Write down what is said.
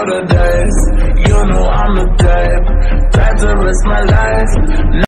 all the days. You know I'm the type to risk my life.